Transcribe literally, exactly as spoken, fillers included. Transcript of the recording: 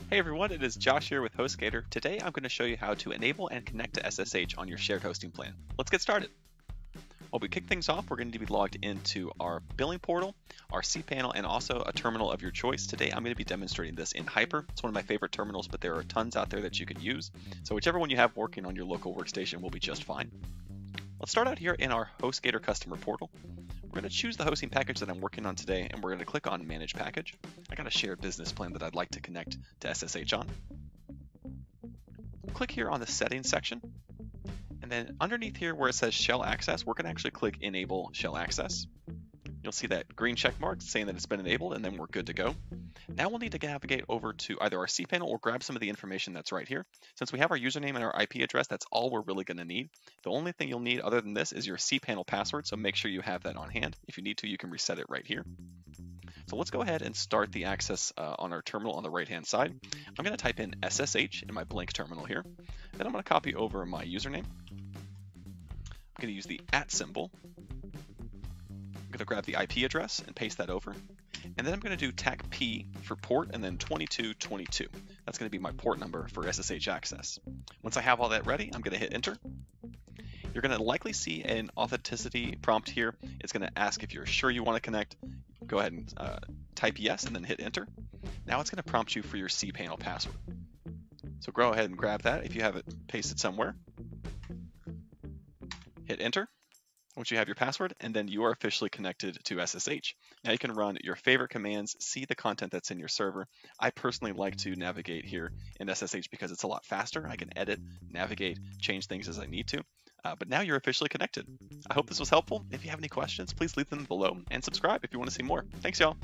Hey everyone, it is Josh here with HostGator. Today I'm going to show you how to enable and connect to S S H on your shared hosting plan. Let's get started. While we kick things off, we're going to be logged into our billing portal, our cPanel, and also a terminal of your choice. Today I'm going to be demonstrating this in Hyper. It's one of my favorite terminals, but there are tons out there that you can use. So whichever one you have working on your local workstation will be just fine. Let's start out here in our HostGator customer portal. We're going to choose the hosting package that I'm working on today, and we're going to click on Manage Package. I got a shared business plan that I'd like to connect to S S H on. We'll click here on the Settings section, and then underneath here where it says Shell Access, we're going to actually click Enable Shell Access. You'll see that green check mark saying that it's been enabled, and then we're good to go. Now we'll need to navigate over to either our cPanel or grab some of the information that's right here. Since we have our username and our I P address, that's all we're really going to need. The only thing you'll need other than this is your cPanel password, so make sure you have that on hand. If you need to, you can reset it right here. So let's go ahead and start the access uh, on our terminal on the right-hand side. I'm going to type in S S H in my blank terminal here. Then I'm going to copy over my username. I'm going to use the at symbol. I'm going to grab the I P address and paste that over. And then I'm going to do tac P for port and then twenty-two twenty-two. That's going to be my port number for S S H Access. Once I have all that ready, I'm going to hit enter. You're going to likely see an authenticity prompt here. It's going to ask if you're sure you want to connect. Go ahead and uh, type yes and then hit enter. Now it's going to prompt you for your cPanel password. So go ahead and grab that if you have it pasted somewhere. Hit enter. Once you have your password, and then you are officially connected to S S H. Now you can run your favorite commands, see the content that's in your server. I personally like to navigate here in S S H because it's a lot faster. I can edit, navigate, change things as I need to. Uh, but now you're officially connected. I hope this was helpful. If you have any questions, please leave them below and subscribe if you want to see more. Thanks, y'all.